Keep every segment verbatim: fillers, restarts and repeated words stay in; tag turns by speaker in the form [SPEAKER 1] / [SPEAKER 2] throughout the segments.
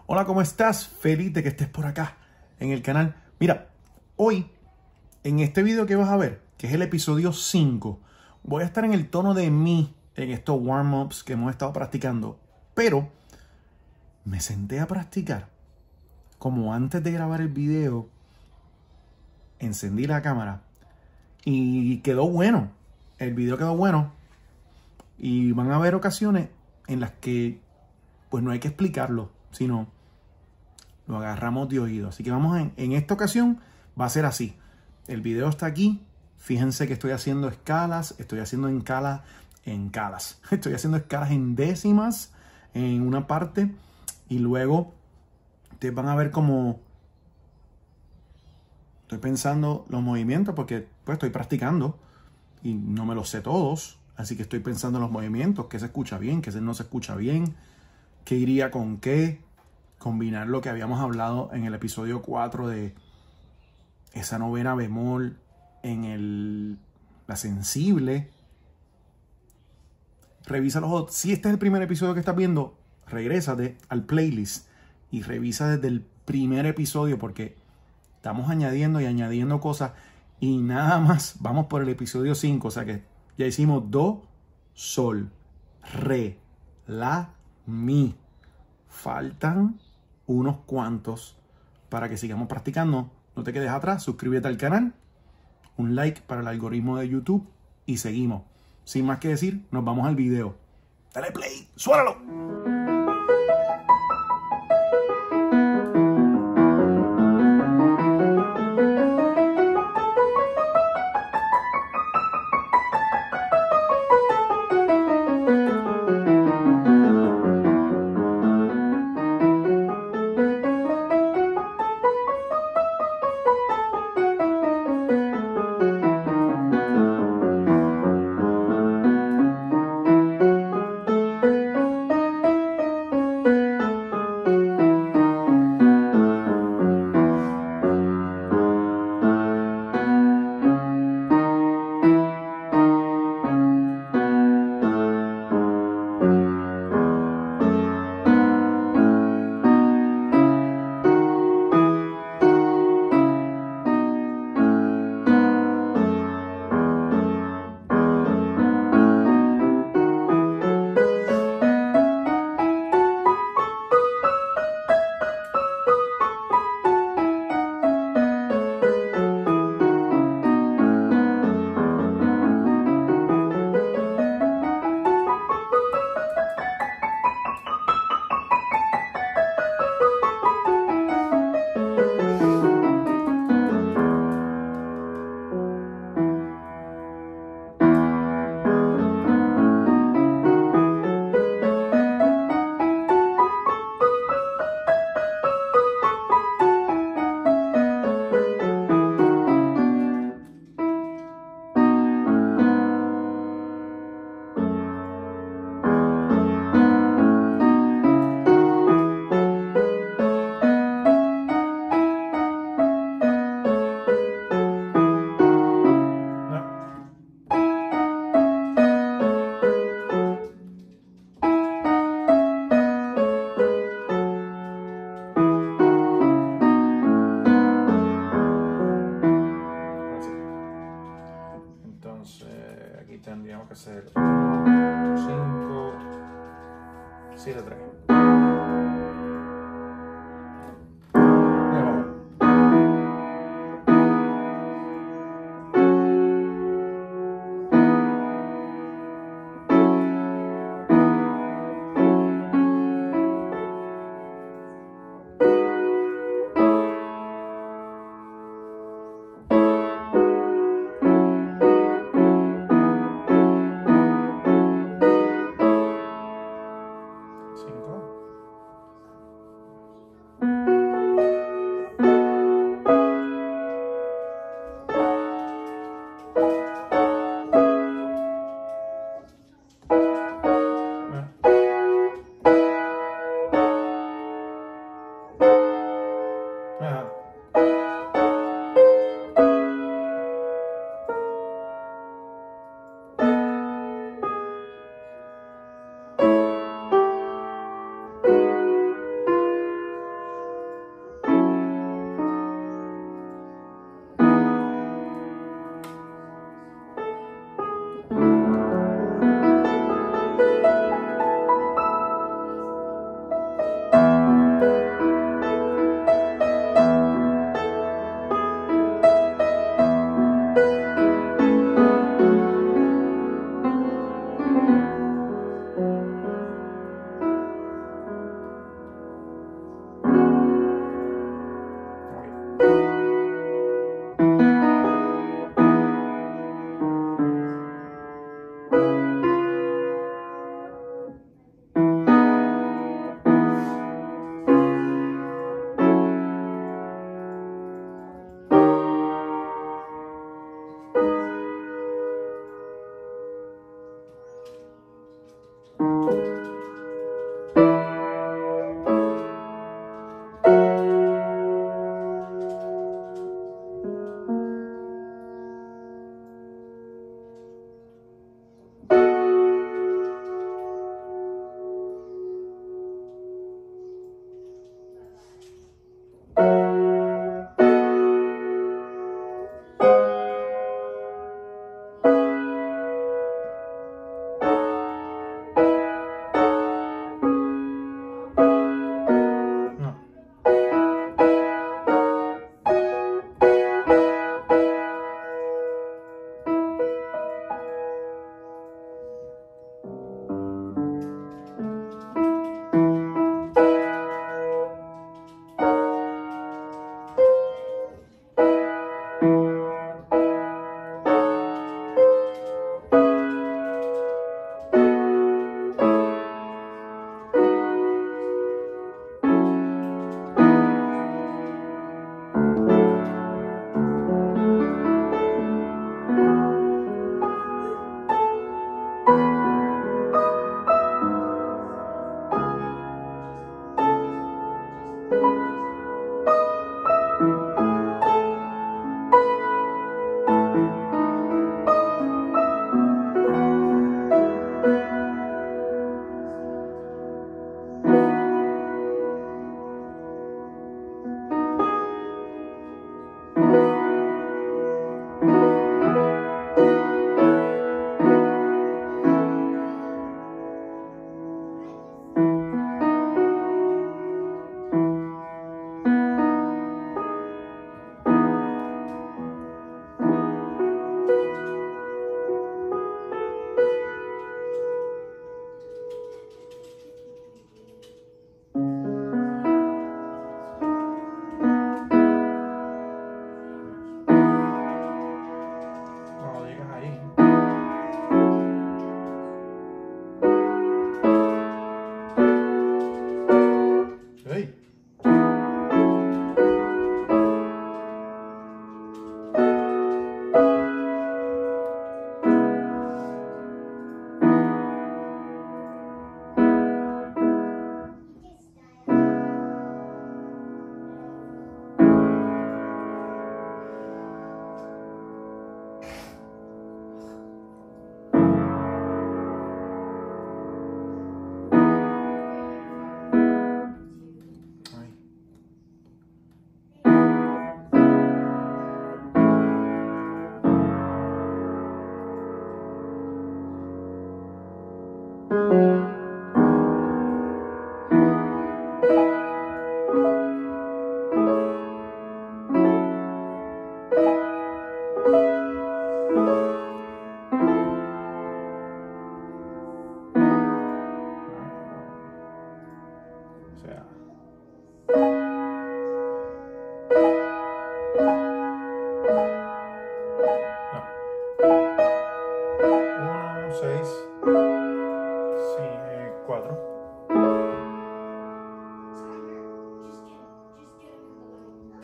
[SPEAKER 1] Hola, ¿cómo estás? Feliz de que estés por acá en el canal. Mira, hoy en este video que vas a ver, que es el episodio cinco, voy a estar en el tono de mí en estos warm-ups que hemos estado practicando, pero me senté a practicar como antes de grabar el video, encendí la cámara y quedó bueno. El video quedó bueno y van a haber ocasiones en las que pues no hay que explicarlo, sino lo agarramos de oído. Así que vamos en, en esta ocasión va a ser así. El video está aquí. Fíjense que estoy haciendo escalas. Estoy haciendo en escalas. En escalas. Estoy haciendo escalas en décimas en una parte. Y luego ustedes van a ver cómo estoy pensando los movimientos. Porque pues estoy practicando. Y no me los sé todos. Así que estoy pensando en los movimientos. Qué se escucha bien. Qué no se escucha bien. Qué iría con qué. Combinar lo que habíamos hablado en el episodio cuatro de esa novena bemol en el, la sensible. Revisa los otros. Si este es el primer episodio que estás viendo, regrésate al playlist y revisa desde el primer episodio porque estamos añadiendo y añadiendo cosas y nada más vamos por el episodio cinco. O sea que ya hicimos do, sol, re, la, mi. Faltan unos cuantos para que sigamos practicando. No te quedes atrás, suscríbete al canal, un like para el algoritmo de YouTube y seguimos. Sin más que decir, nos vamos al video. Dale play, suélalo. Tendríamos que hacer cinco, siete, tres.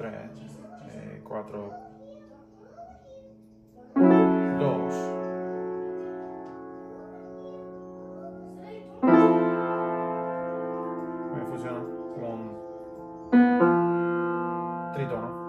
[SPEAKER 1] tres, cuatro, dos. Me funciona como un tritono.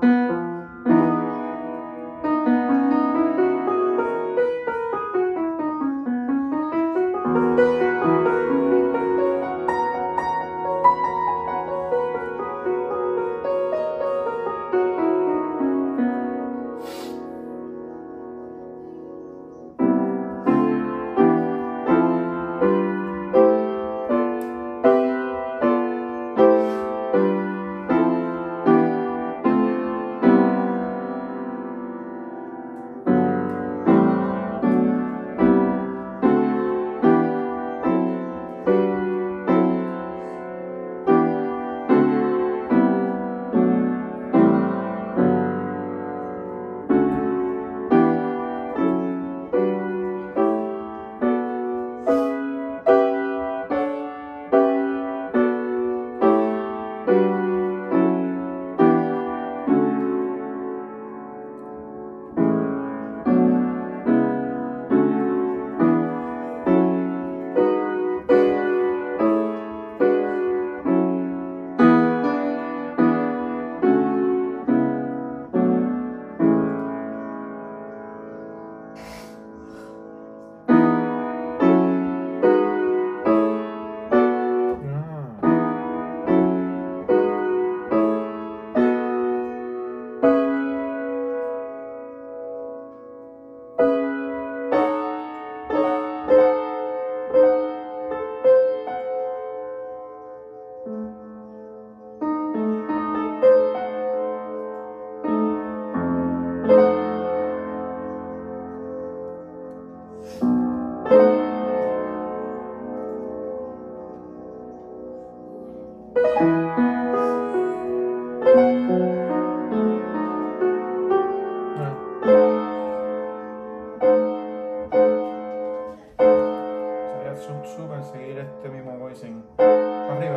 [SPEAKER 1] Súper seguir este mismo voicing arriba.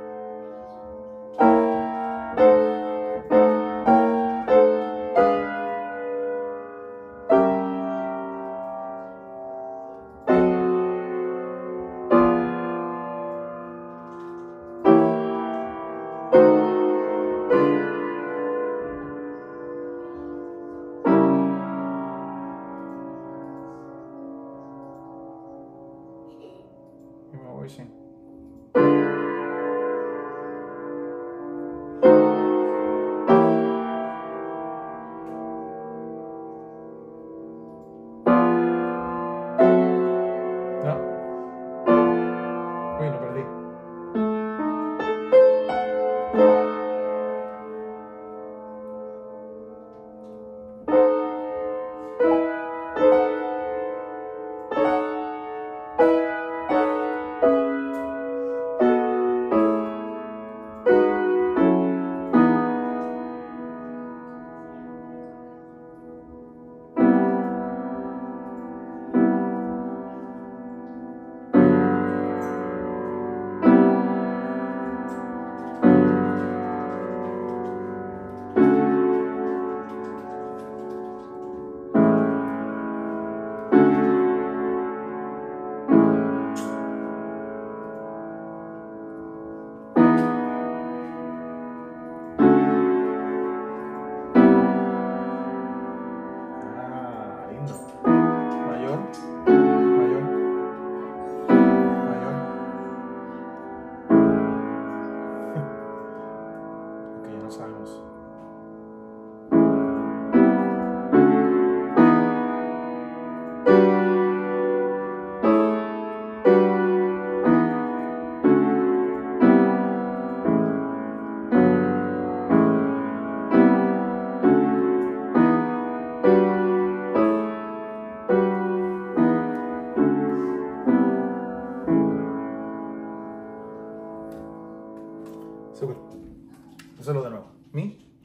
[SPEAKER 1] Mismo voicing. No. Uy, lo perdí. Súper. Hazlo de nuevo. Mi.